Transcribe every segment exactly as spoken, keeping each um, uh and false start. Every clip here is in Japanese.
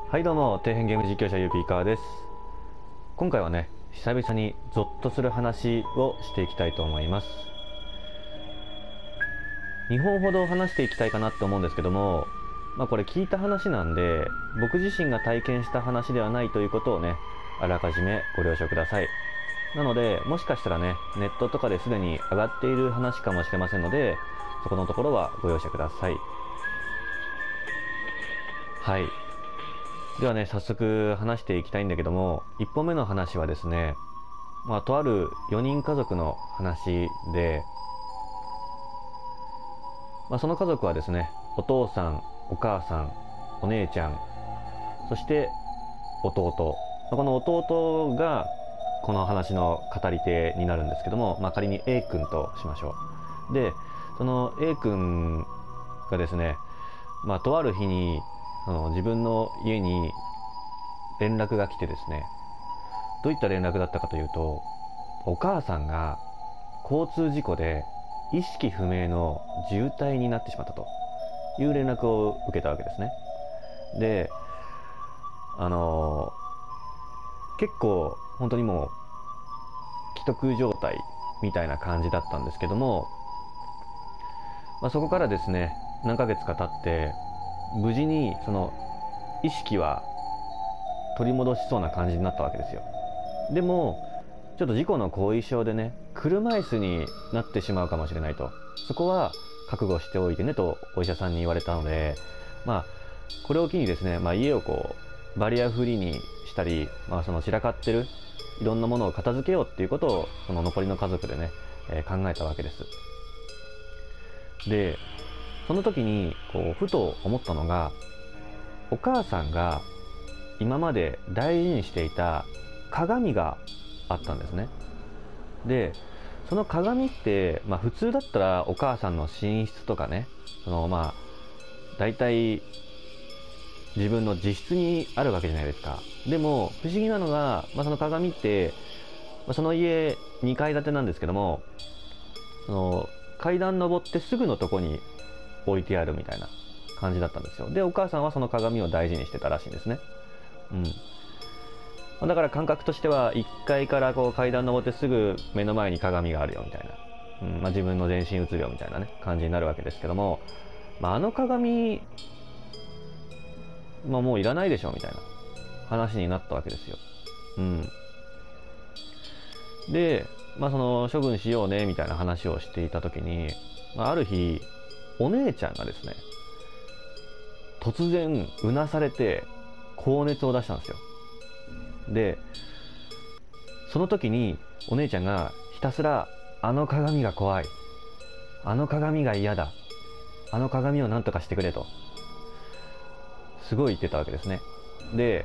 はいどうも、底辺ゲーム実況者ゆうぴーかーです。今回はね、久々にゾッとする話をしていきたいと思います。にほんほど話していきたいかなって思うんですけども、まあこれ聞いた話なんで、僕自身が体験した話ではないということをね、あらかじめご了承ください。なので、もしかしたらね、ネットとかですでに上がっている話かもしれませんので、そこのところはご容赦ください。はい。ではね、早速話していきたいんだけども、いっぽんめの話はですね、まあ、とあるよにん家族の話で、まあ、その家族はですね、お父さん、お母さん、お姉ちゃん、そして弟。この弟がこの話の語り手になるんですけども、まあ、仮に A 君としましょう。で、その A 君がですね、まあ、とある日にその自分の家に連絡が来てですね、どういった連絡だったかというと、お母さんが交通事故で意識不明の重体になってしまったという連絡を受けたわけですね。で、あのー結構本当にもう既得状態みたいな感じだったんですけども、まあ、そこからですね、何ヶ月か経って無事にその意識は取り戻しそうな感じになったわけですよ。でもちょっと事故の後遺症でね、車椅子になってしまうかもしれないと。そこは覚悟しておいてねとお医者さんに言われたので、まあこれを機にですね、まあ、家をこうバリアフリーにしたり、まあ、その散らかってるいろんなものを片付けようっていうことをその残りの家族でね、えー考えたわけです。で、その時にこうふと思ったのが、お母さんが今まで大事にしていた鏡があったんですね。で、その鏡って、まあ、普通だったらお母さんの寝室とかね、そのまあ大体自分の自室にあるわけじゃないですか。でも不思議なのが、まあ、その鏡って、まあ、その家にかい建てなんですけども、その階段登ってすぐのとこに置いてあるみたいな感じだったんですよ。で、お母さんはその鏡を大事にしてたらしいんですね。うん。だから感覚としてはいっかいからこう階段登ってすぐ目の前に鏡があるよみたいな、うんまあ、自分の全身映るよみたいなね感じになるわけですけども、まあ、あの鏡、まあ、もういらないでしょみたいな話になったわけですよ。うん、で、まあ、その処分しようねみたいな話をしていた時に、まあ、ある日お姉ちゃんがですね、突然うなされて高熱を出したんですよ。で、その時にお姉ちゃんがひたすら「あの鏡が怖い、あの鏡が嫌だ、あの鏡を何とかしてくれ」とすごい言ってたわけですね。で、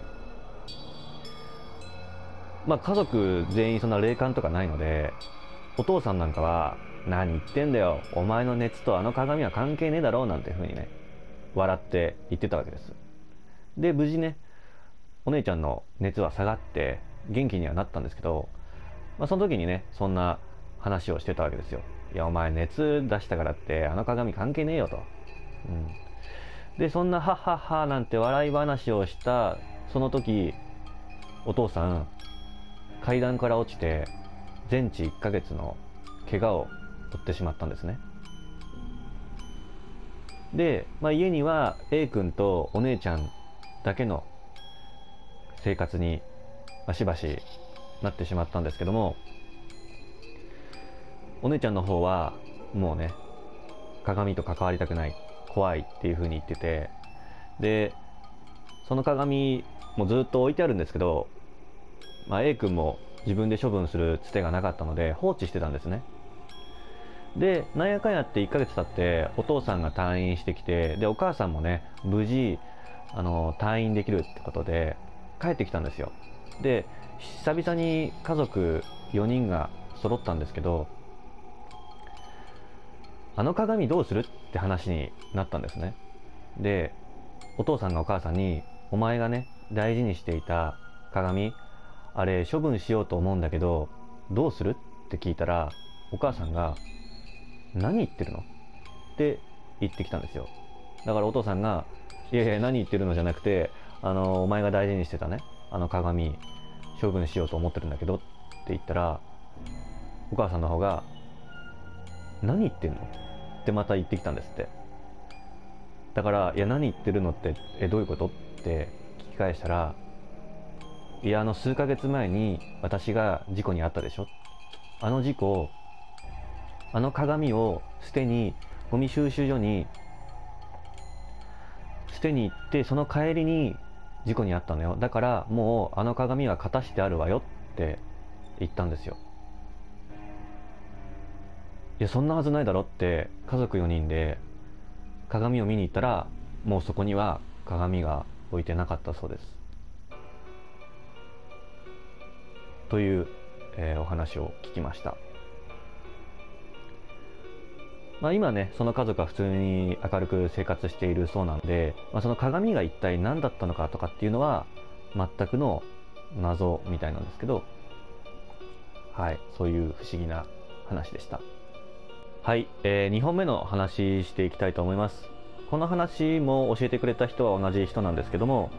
まあ家族全員そんな霊感とかないので、お父さんなんかは「何言ってんだよ、お前の熱とあの鏡は関係ねえだろ」なんて風にね笑って言ってたわけです。で、無事ね、お姉ちゃんの熱は下がって元気にはなったんですけど、まあ、その時にねそんな話をしてたわけですよ。いや、お前熱出したからってあの鏡関係ねえよと。うん、で、そんな「はっはっは」なんて笑い話をしたその時、お父さん階段から落ちて全治いっかげつの怪我を負ってしまったんですね。で、まあ、家には A 君とお姉ちゃんだけの生活にしばしなってしまったんですけども、お姉ちゃんの方はもうね、鏡と関わりたくない、怖いっていう風に言ってて、で、その鏡もずっと置いてあるんですけど、まあ、A 君も自分で処分するつてがなかったので放置してたんですね。で、なんやかんやっていっかげつ経ってお父さんが退院してきて、でお母さんもね無事あの退院できるってことで帰ってきたんですよ。で、久々に家族よにんが揃ったんですけど、あの鏡どうするって話になったんですね。で、お父さんがお母さんに「お前がね大事にしていた鏡、あれ処分しようと思うんだけどどうする?」って聞いたら、お母さんが「何言ってるの?」って言ってきたんですよ。だからお父さんがいやいや何言ってるのじゃなくて、あのお前が大事にしてたねあの鏡処分しようと思ってるんだけどって言ったら、お母さんの方が何言ってんのってまた言ってきたんですって。だからいや何言ってるのってえどういうことって聞き返したら、いやあの数ヶ月前に私が事故に遭ったでしょ、あの事故、あの鏡を捨てにゴミ収集所に捨てに行って、その帰りに事故に遭ったのよ、だからもうあの鏡は片してあるわよって言ったんですよ。いやそんなはずないだろって、家族よにんで鏡を見に行ったらもうそこには鏡が置いてなかったそうです。という、えー、お話を聞きました。まあ、今ねその家族は普通に明るく生活しているそうなんで、まあ、その鏡が一体何だったのかとかっていうのは全くの謎みたいなんですけど、はい、そういう不思議な話でした。はい、えー、にほんめの話していきたいと思います。この話も教えてくれた人は同じ人なんですけども、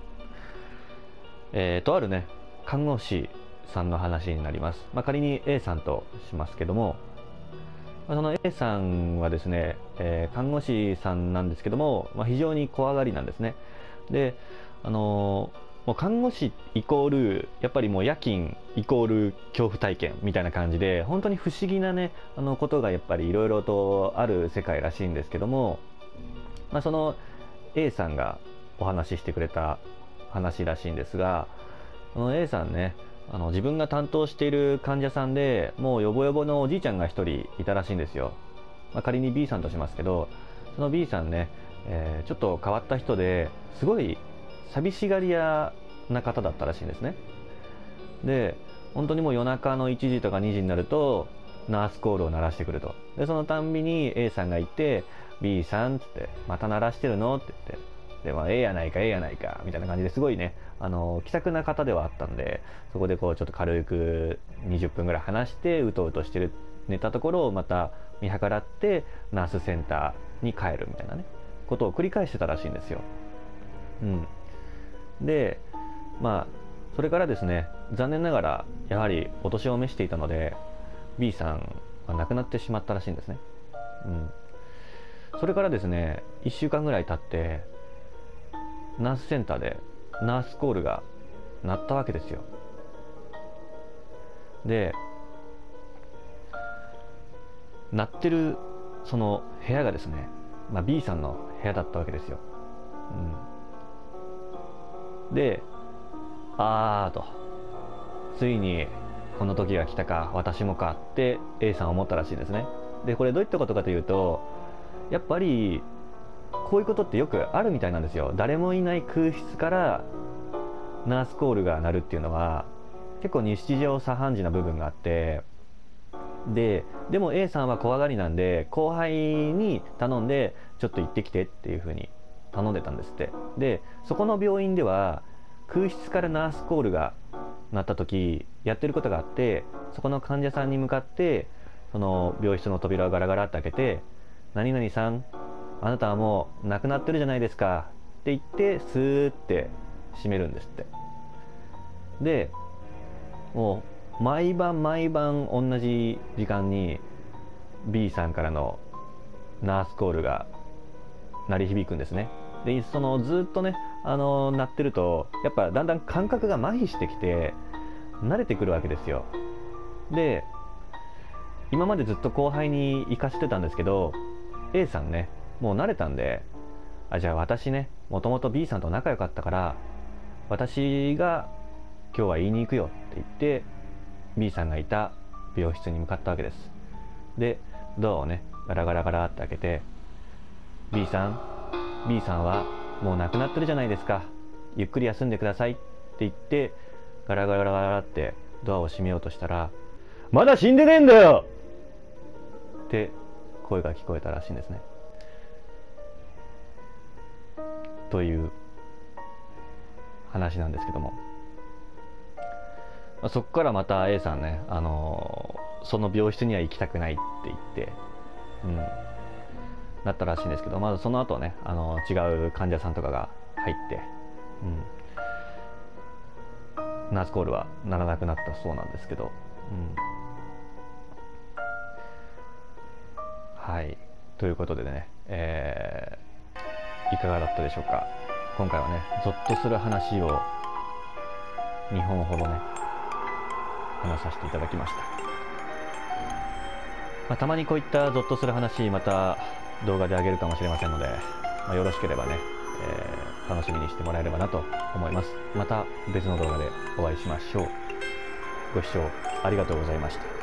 えー、とあるね看護師さんの話になります。まあ、仮に A さんとしますけども、その A さんはですね、えー、看護師さんなんですけども、まあ、非常に怖がりなんですね。で、あのーもう看護師イコールやっぱりもう夜勤イコール恐怖体験みたいな感じで、本当に不思議なねあのことがやっぱりいろいろとある世界らしいんですけども、まあ、その A さんがお話ししてくれた話らしいんですが、その A さんね、あの自分が担当している患者さんでもうヨボヨボのおじいちゃんがひとりいたらしいんですよ。まあ、仮に B さんとしますけど、その B さんね、えー、ちょっと変わった人ですごい寂しがり屋な方だったらしいんですね。で本当にもう夜中のいちじとかにじになるとナースコールを鳴らしてくると。でそのたんびに A さんがいて、 B さんっつって「また鳴らしてるの?」って言って、で、まあ、ええやないかええやないかみたいな感じですごいね、あの気さくな方ではあったんで、そこでこうちょっと軽くにじゅっぷんぐらい話してうとうとしてる寝たところをまた見計らってナースセンターに帰るみたいなねことを繰り返してたらしいんですよ。うん、でまあそれからですね、残念ながらやはりお年を召していたので B さんは亡くなってしまったらしいんですね。うん、それからですねいっしゅうかんぐらい経ってナースセンターでナースコールが鳴ったわけですよ。で鳴ってるその部屋がですね、まあ、B さんの部屋だったわけですよ。うん、であーと、ついにこの時が来たか私もかって A さんは思ったらしいですね。でこれどういったことかというと、やっぱりこういうことってよくあるみたいなんですよ。誰もいない空室からナースコールが鳴るっていうのは結構日常茶飯事な部分があって、ででも A さんは怖がりなんで後輩に頼んでちょっと行ってきてっていう風に頼んでたんですって。でそこの病院では空室からナースコールが鳴った時やってることがあって、そこの患者さんに向かってその病室の扉をガラガラって開けて「何々さん、あなたはもう亡くなってるじゃないですか」って言ってスーって閉めるんですって。でもう毎晩毎晩同じ時間に B さんからのナースコールが鳴り響くんですね。でそのずっとねあの鳴ってるとやっぱだんだん感覚が麻痺してきて慣れてくるわけですよ。で今までずっと後輩に行かせてたんですけど A さんねもう慣れたんで、あじゃあ私ねもともと B さんと仲良かったから私が今日は言いに行くよって言って B さんがいた病室に向かったわけです。でドアをねガラガラガラって開けて「B さん B さんはもう亡くなってるじゃないですか、ゆっくり休んでください」って言ってガラガラガラってドアを閉めようとしたら「まだ死んでねえんだよ!」って声が聞こえたらしいんですね。という話なんですけども、そこからまた A さんね、あのー、その病室には行きたくないって言って、うん、 なったらしいんですけど、まずその後ね、あの違う患者さんとかが入って、うん、ナースコールはならなくなったそうなんですけど、うん、はいということでね、えー、いかがだったでしょうか。今回はね、ゾッとする話をにほんほどね話させていただきました。まあ、たまにこういったゾッとする話また動画であげるかもしれませんので、まあ、よろしければね、えー、楽しみにしてもらえればなと思います。また別の動画でお会いしましょう。ご視聴ありがとうございました。